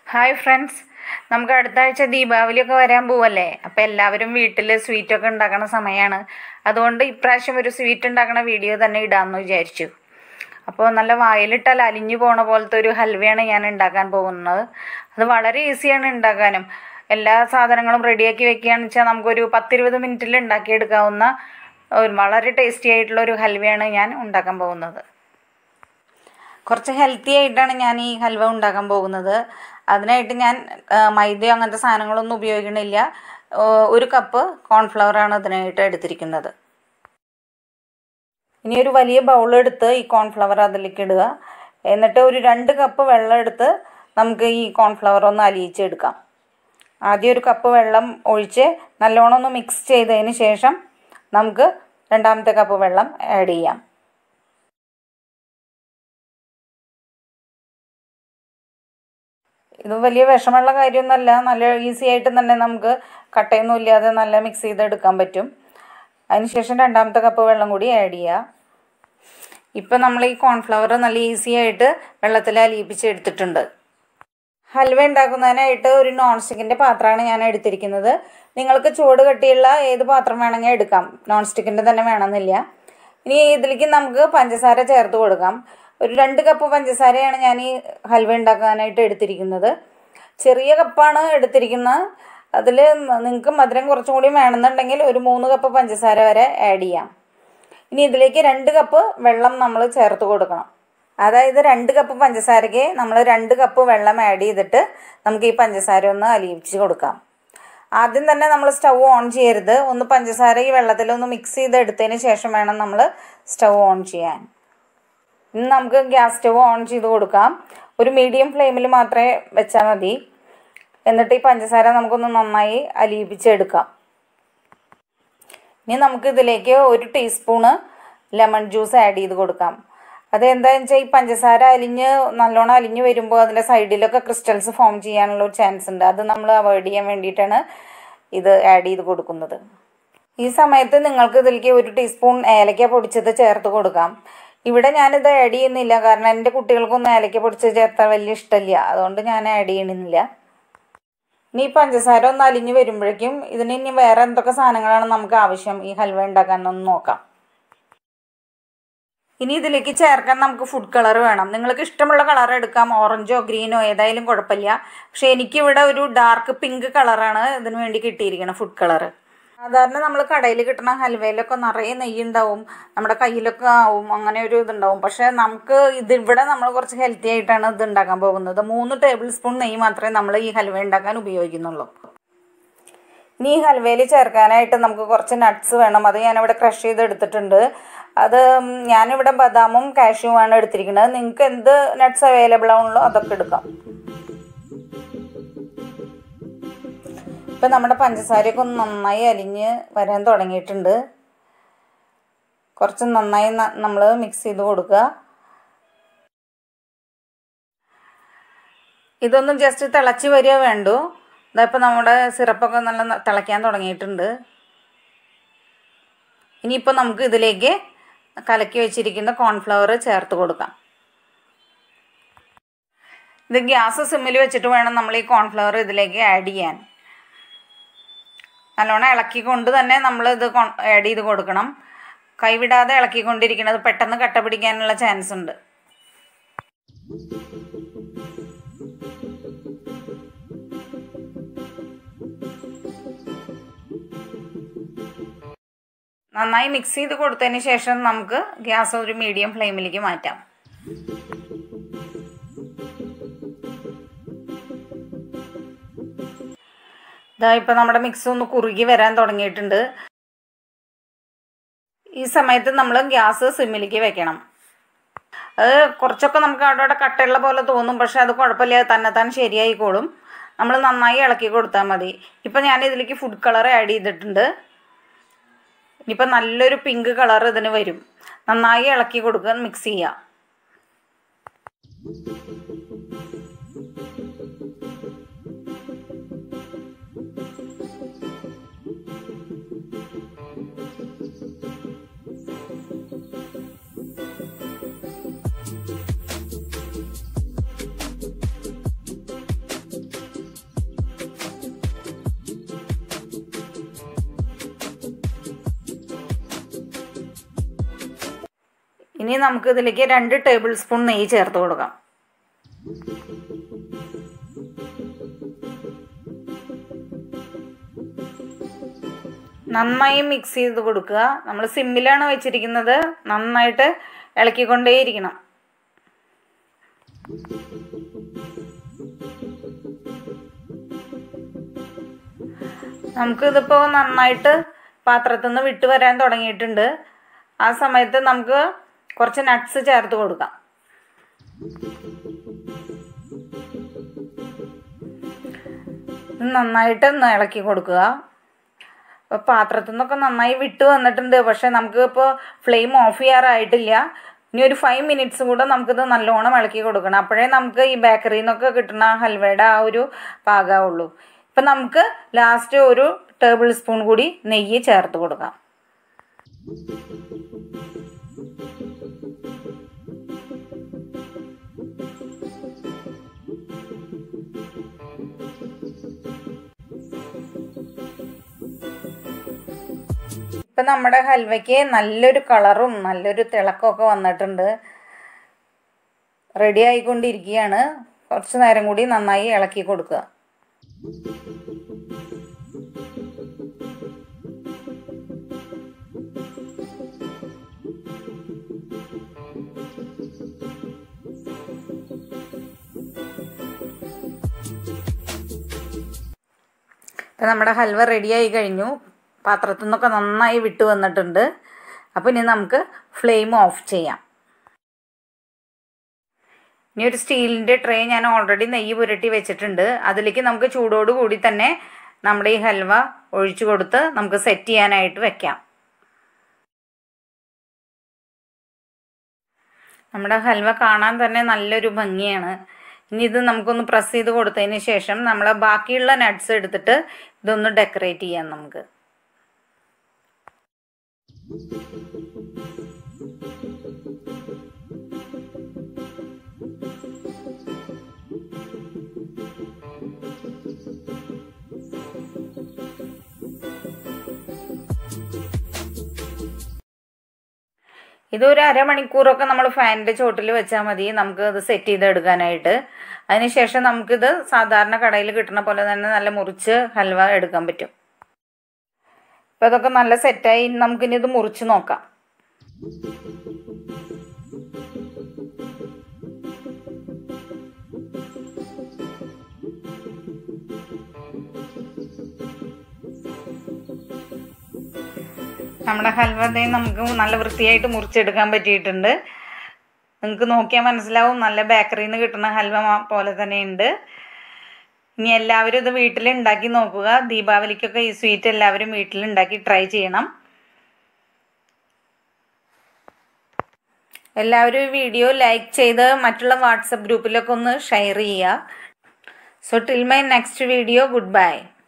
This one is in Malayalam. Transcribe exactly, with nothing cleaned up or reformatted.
ഹായ് ഫ്രണ്ട്സ്, നമുക്ക് അടുത്ത ആഴ്ച ദീപാവലിയൊക്കെ വരാൻ പോവല്ലേ. അപ്പോൾ എല്ലാവരും വീട്ടിൽ സ്വീറ്റൊക്കെ ഉണ്ടാക്കുന്ന സമയമാണ്. അതുകൊണ്ട് ഇപ്രാവശ്യം ഒരു സ്വീറ്റ് ഉണ്ടാക്കുന്ന വീഡിയോ തന്നെ ഇടാമെന്ന് വിചാരിച്ചു. അപ്പോൾ നല്ല വായിലിട്ടാൽ അലിഞ്ഞു പോണ പോലത്തെ ഒരു ഹൽവയാണ് ഞാൻ ഉണ്ടാക്കാൻ പോകുന്നത്. അത് വളരെ ഈസിയാണ് ഉണ്ടാക്കാനും. എല്ലാ സാധനങ്ങളും റെഡിയാക്കി വെക്കുകയാണെന്ന് വെച്ചാൽ നമുക്കൊരു പത്തിരുപത് മിനിറ്റിൽ ഉണ്ടാക്കിയെടുക്കാവുന്ന ഒരു വളരെ ടേസ്റ്റി ആയിട്ടുള്ള ഒരു ഹൽവയാണ് ഞാൻ ഉണ്ടാക്കാൻ പോകുന്നത്. കുറച്ച് ഹെൽത്തി ആയിട്ടാണ് ഞാൻ ഈ ഹൽവ ഉണ്ടാക്കാൻ പോകുന്നത്. അതിനായിട്ട് ഞാൻ മൈദയോ അങ്ങനത്തെ സാധനങ്ങളൊന്നും ഉപയോഗിക്കണില്ല. ഒരു കപ്പ് കോൺഫ്ലവറാണ് അതിനായിട്ട് എടുത്തിരിക്കുന്നത്. ഇനി ഒരു വലിയ ബൗളെടുത്ത് ഈ കോൺഫ്ലവർ അതിലേക്ക് ഇടുക. എന്നിട്ട് ഒരു രണ്ട് കപ്പ് വെള്ളം എടുത്ത് നമുക്ക് ഈ കോൺഫ്ലവർ ഒന്ന് അലിയിച്ചെടുക്കാം. ആദ്യം ഒരു കപ്പ് വെള്ളം ഒഴിച്ച് നല്ലോണം ഒന്ന് മിക്സ് ചെയ്തതിന് ശേഷം നമുക്ക് രണ്ടാമത്തെ കപ്പ് വെള്ളം ആഡ് ചെയ്യാം. ഇത് വലിയ വിഷമുള്ള കാര്യമൊന്നുമല്ല. നല്ല ഈസി ആയിട്ട് തന്നെ നമുക്ക് കട്ടയൊന്നും ഇല്ലാതെ നല്ല മിക്സ് ചെയ്തെടുക്കാൻ പറ്റും. അതിനുശേഷം രണ്ടാമത്തെ കപ്പ് വെള്ളം കൂടി ആഡ് ചെയ്യുക. ഇപ്പം നമ്മൾ ഈ കോൺഫ്ലവർ നല്ല ഈസി ആയിട്ട് വെള്ളത്തിൽ അലിയിപ്പിച്ചെടുത്തിട്ടുണ്ട്. ഹൽവ ഉണ്ടാക്കുന്നതിനായിട്ട് ഒരു നോൺ സ്റ്റിക്കിൻ്റെ പാത്രമാണ് ഞാൻ എടുത്തിരിക്കുന്നത്. നിങ്ങൾക്ക് ചൂട് കട്ടിയുള്ള ഏത് പാത്രം വേണമെങ്കിൽ എടുക്കാം, നോൺ സ്റ്റിക്കിൻ്റെ തന്നെ വേണമെന്നില്ല. ഇനി ഇതിലേക്ക് നമുക്ക് പഞ്ചസാര ചേർത്ത് കൊടുക്കാം. ഒരു രണ്ട് കപ്പ് പഞ്ചസാരയാണ് ഞാൻ ഈ ഹൽവ ഉണ്ടാക്കാനായിട്ട് എടുത്തിരിക്കുന്നത്. ചെറിയ കപ്പാണ് എടുത്തിരിക്കുന്നത്. അതിൽ നിങ്ങൾക്ക് മധുരം കുറച്ചും കൂടി വേണമെന്നുണ്ടെങ്കിൽ ഒരു മൂന്ന് കപ്പ് പഞ്ചസാര വരെ ആഡ് ചെയ്യാം. ഇനി ഇതിലേക്ക് രണ്ട് കപ്പ് വെള്ളം നമ്മൾ ചേർത്ത് കൊടുക്കണം. അതായത് രണ്ട് കപ്പ് പഞ്ചസാരയ്ക്ക് നമ്മൾ രണ്ട് കപ്പ് വെള്ളം ആഡ് ചെയ്തിട്ട് നമുക്ക് ഈ പഞ്ചസാര ഒന്ന് അലിയിച്ച് കൊടുക്കാം. ആദ്യം തന്നെ നമ്മൾ സ്റ്റൗ ഓൺ ചെയ്യരുത്. ഒന്ന് പഞ്ചസാര ഈ വെള്ളത്തിലൊന്ന് മിക്സ് ചെയ്തെടുത്തതിന് ശേഷം വേണം നമ്മൾ സ്റ്റൗ ഓൺ ചെയ്യാൻ. ഇനി നമുക്ക് ഗ്യാസ് സ്റ്റവ് ഓൺ ചെയ്ത് കൊടുക്കാം. ഒരു മീഡിയം ഫ്ലെയിമിൽ മാത്രമേ വെച്ചാൽ മതി. എന്നിട്ട് ഈ പഞ്ചസാര നമുക്കൊന്ന് നന്നായി അലിയിപ്പിച്ചെടുക്കാം. ഇനി നമുക്ക് ഇതിലേക്ക് ഒരു ടീസ്പൂണ് ലെമൺ ജ്യൂസ് ആഡ് ചെയ്ത് കൊടുക്കാം. അതെന്താണെന്ന് വെച്ചാൽ ഈ പഞ്ചസാര അലിഞ്ഞ് നല്ലോണം അലിഞ്ഞ് വരുമ്പോൾ അതിൻ്റെ സൈഡിലൊക്കെ ക്രിസ്റ്റൽസ് ഫോം ചെയ്യാനുള്ള ഒരു ചാൻസ് ഉണ്ട്. അത് നമ്മൾ അവോയ്ഡ് ചെയ്യാൻ വേണ്ടിയിട്ടാണ് ഇത് ആഡ് ചെയ്ത് കൊടുക്കുന്നത്. ഈ സമയത്ത് നിങ്ങൾക്ക് ഇതിലേക്ക് ഒരു ടീസ്പൂൺ ഏലക്ക പൊടിച്ചത് ചേർത്ത് കൊടുക്കാം. ഇവിടെ ഞാനിത് ആഡ് ചെയ്യുന്നില്ല, കാരണം എൻ്റെ കുട്ടികൾക്കൊന്നും ഏലക്ക പൊടിച്ച് ചേർത്താൽ വലിയ ഇഷ്ടമില്ല. അതുകൊണ്ട് ഞാൻ ആഡ് ചെയ്യണമെന്നില്ല. ഇനി ഈ പഞ്ചസാര ഒന്ന് അലിഞ്ഞ് വരുമ്പോഴേക്കും ഇതിന് ഇനി വേറെ എന്തൊക്കെ സാധനങ്ങളാണ് നമുക്ക് ആവശ്യം ഈ ഹൽവ ഉണ്ടാക്കാനൊന്ന് നോക്കാം. ഇനി ഇതിലേക്ക് ചേർക്കാൻ നമുക്ക് ഫുഡ് കളർ വേണം. നിങ്ങൾക്ക് ഇഷ്ടമുള്ള കളർ എടുക്കാം, ഓറഞ്ചോ ഗ്രീനോ ഏതായാലും കുഴപ്പമില്ല. പക്ഷേ എനിക്കിവിടെ ഒരു ഡാർക്ക് പിങ്ക് കളറാണ് ഇതിന് വേണ്ടി കിട്ടിയിരിക്കുന്നത്, ഫുഡ് കളർ. സാധാരണ നമ്മൾ കടയിൽ കിട്ടുന്ന ഹൽവയിലൊക്കെ നിറയെ നെയ്യ് ഉണ്ടാവും, നമ്മുടെ കയ്യിലൊക്കെ ആവും, അങ്ങനെ ഒരു ഇതുണ്ടാവും. പക്ഷേ നമുക്ക് ഇത് ഇവിടെ നമ്മൾ കുറച്ച് ഹെൽത്തി ആയിട്ടാണ് ഇത് ഉണ്ടാക്കാൻ പോകുന്നത്. മൂന്ന് ടേബിൾ സ്പൂൺ നെയ്യ് മാത്രമേ നമ്മൾ ഈ ഹൽവ ഉണ്ടാക്കാൻ ഉപയോഗിക്കുന്നുള്ളൂ. ഇനി ഈ ഹൽവയിൽ ചേർക്കാനായിട്ട് നമുക്ക് കുറച്ച് നട്ട്സ് വേണം. അത് ഞാനിവിടെ ക്രഷ് ചെയ്തെടുത്തിട്ടുണ്ട്. അത് ഞാനിവിടെ ബദാമും കാഷ്യൂമാണ് എടുത്തിരിക്കുന്നത്. നിങ്ങൾക്ക് എന്ത് നട്ട്സ് അവൈലബിൾ ആണല്ലോ അതൊക്കെ എടുക്കാം. ഇപ്പം നമ്മുടെ പഞ്ചസാരയൊക്കെ ഒന്ന് നന്നായി അലിഞ്ഞ് വരാൻ തുടങ്ങിയിട്ടുണ്ട്. കുറച്ച് നന്നായി നമ്മൾ മിക്സ് ചെയ്ത് കൊടുക്കുക. ഇതൊന്നും ജസ്റ്റ് തിളച്ച് വരിക വേണ്ടു. ഇതപ്പോൾ നമ്മുടെ സിറപ്പൊക്കെ നല്ല തിളയ്ക്കാൻ തുടങ്ങിയിട്ടുണ്ട്. ഇനിയിപ്പോൾ നമുക്ക് ഇതിലേക്ക് കലക്കി വെച്ചിരിക്കുന്ന കോൺഫ്ലവർ ചേർത്ത് കൊടുക്കാം. ഇത് ഗ്യാസ് സിമ്മിൽ വെച്ചിട്ട് വേണം നമ്മൾ ഈ കോൺഫ്ലവർ ഇതിലേക്ക് ആഡ് ചെയ്യാൻ. നല്ലോണം ഇളക്കിക്കൊണ്ട് തന്നെ നമ്മൾ ഇത് ആഡ് ചെയ്ത് കൊടുക്കണം. കൈവിടാതെ ഇളക്കിക്കൊണ്ടിരിക്കുന്നത് പെട്ടെന്ന് കട്ട പിടിക്കാനുള്ള ചാൻസ് ഉണ്ട്. നന്നായി മിക്സ് ചെയ്ത് കൊടുത്തതിന് ശേഷം നമുക്ക് ഗ്യാസ് ഒരു മീഡിയം ഫ്ലെയിമിലേക്ക് മാറ്റാം. ഇതാ ഇപ്പം നമ്മുടെ മിക്സ് ഒന്ന് കുറുകി വരാൻ തുടങ്ങിയിട്ടുണ്ട്. ഈ സമയത്ത് നമ്മൾ ഗ്യാസ് സിമ്മിലേക്ക് വെക്കണം. അത് കുറച്ചൊക്കെ നമുക്ക് അവിടെ അവിടെ കട്ടയുള്ള പോലെ തോന്നും, പക്ഷെ അത് കുഴപ്പമില്ല, തന്നെത്താൻ ശരിയായിക്കോളും. നമ്മൾ നന്നായി ഇളക്കി കൊടുത്താൽ മതി. ഇപ്പം ഞാൻ ഇതിലേക്ക് ഫുഡ് കളർ ആഡ് ചെയ്തിട്ടുണ്ട്. ഇനിയിപ്പോൾ നല്ലൊരു പിങ്ക് കളർ ഇതിന് വരും. നന്നായി ഇളക്കി കൊടുക്കുക, മിക്സ് ചെയ്യുക. ഇനി നമുക്ക് ഇതിലേക്ക് രണ്ട് ടേബിൾ സ്പൂൺ നെയ്യ് ചേർത്ത് കൊടുക്കാം. നന്നായി മിക്സ് ചെയ്ത് കൊടുക്കുക. നമ്മൾ സിമ്മിലാണ് വെച്ചിരിക്കുന്നത്. നന്നായിട്ട് ഇളക്കിക്കൊണ്ടേയിരിക്കണം. നമുക്കിതിപ്പോൾ നന്നായിട്ട് പാത്രത്തിൽ നിന്ന് വിട്ട് വരാൻ തുടങ്ങിയിട്ടുണ്ട്. ആ സമയത്ത് നമുക്ക് കുറച്ച് നട്ട്സ് ചേർത്ത് കൊടുക്കാം. നന്നായിട്ട് ഒന്ന് ഇളക്കി കൊടുക്കുക. അപ്പോൾ പാത്രത്തിൽ നിന്നൊക്കെ നന്നായി വിട്ട് വന്നിട്ടുണ്ട്. പക്ഷേ നമുക്ക് ഇപ്പോൾ ഫ്ലെയിം ഓഫ് ചെയ്യാറായിട്ടില്ല. ഇനി ഒരു ഫൈവ് മിനിറ്റ്സ് കൂടെ നമുക്കിത് നല്ലോണം ഇളക്കി കൊടുക്കണം. അപ്പോഴേ നമുക്ക് ഈ ബേക്കറിയിൽ നിന്നൊക്കെ കിട്ടുന്ന ഹൽവയുടെ ആ ഒരു പാകമുള്ളൂ. ഇപ്പം നമുക്ക് ലാസ്റ്റ് ഒരു ടേബിൾ സ്പൂൺ കൂടി നെയ്യ് ചേർത്ത് കൊടുക്കാം. ഇപ്പം നമ്മുടെ ഹൽവയ്ക്ക് നല്ലൊരു കളറും നല്ലൊരു തിളക്കമൊക്കെ വന്നിട്ടുണ്ട്. റെഡി ആയിക്കൊണ്ടിരിക്കുകയാണ്. കുറച്ച് നേരം കൂടി നന്നായി ഇളക്കി കൊടുക്കുക. ഇപ്പം നമ്മുടെ ഹൽവ റെഡിയായി കഴിഞ്ഞു. പാത്രത്തിൽ നിന്നൊക്കെ നന്നായി വിട്ട് വന്നിട്ടുണ്ട്. അപ്പോൾ ഇനി നമുക്ക് ഫ്ലെയിം ഓഫ് ചെയ്യാം. ഇനി ഒരു സ്റ്റീലിൻ്റെ ട്രേ ഞാൻ ഓൾറെഡി നെയ്യ് പുരട്ടി വെച്ചിട്ടുണ്ട്. അതിലേക്ക് നമുക്ക് ചൂടോട് കൂടി തന്നെ നമ്മുടെ ഈ ഹൽവ ഒഴിച്ചു കൊടുത്ത് നമുക്ക് സെറ്റ് ചെയ്യാനായിട്ട് വെക്കാം. നമ്മുടെ ഹൽവ കാണാൻ തന്നെ നല്ലൊരു ഭംഗിയാണ്. ഇനി ഇത് നമുക്കൊന്ന് പ്രസ് ചെയ്ത് കൊടുത്തതിന് ശേഷം നമ്മൾ ബാക്കിയുള്ള നട്ട്സ് എടുത്തിട്ട് ഇതൊന്ന് ഡെക്കറേറ്റ് ചെയ്യാം നമുക്ക്. ഇതൊരു അരമണിക്കൂറൊക്കെ നമ്മൾ ഫാനിൻ്റെ ചോട്ടിൽ വെച്ചാൽ മതി നമുക്ക് അത് സെറ്റ് ചെയ്തെടുക്കാനായിട്ട്. അതിനുശേഷം നമുക്കിത് സാധാരണ കടയിൽ കിട്ടുന്ന പോലെ തന്നെ നല്ല മുറിച്ച് ഹൽവ എടുക്കാൻ പറ്റും. ഇപ്പം അതൊക്കെ നല്ല സെറ്റായി. നമുക്കിനി ഇത് മുറിച്ച് നോക്കാം. നമ്മുടെ ഹൽവ നമുക്ക് നല്ല വൃത്തിയായിട്ട് മുറിച്ചെടുക്കാൻ പറ്റിയിട്ടുണ്ട്. നിങ്ങൾക്ക് നോക്കിയാൽ മനസ്സിലാവും നല്ല ബേക്കറിയിൽ നിന്ന് കിട്ടുന്ന ഹൽവ പോലെ തന്നെ ഉണ്ട്. ഇനി എല്ലാവരും ഇത് വീട്ടിൽ ഉണ്ടാക്കി നോക്കുക. ദീപാവലിക്കൊക്കെ ഈ സ്വീറ്റ് എല്ലാവരും വീട്ടിലുണ്ടാക്കി ട്രൈ ചെയ്യണം. എല്ലാവരും ഈ വീഡിയോ ലൈക്ക് ചെയ്ത് മറ്റുള്ള വാട്സപ്പ് ഗ്രൂപ്പിലൊക്കെ ഒന്ന് ഷെയർ ചെയ്യുക. So till my next video, good by.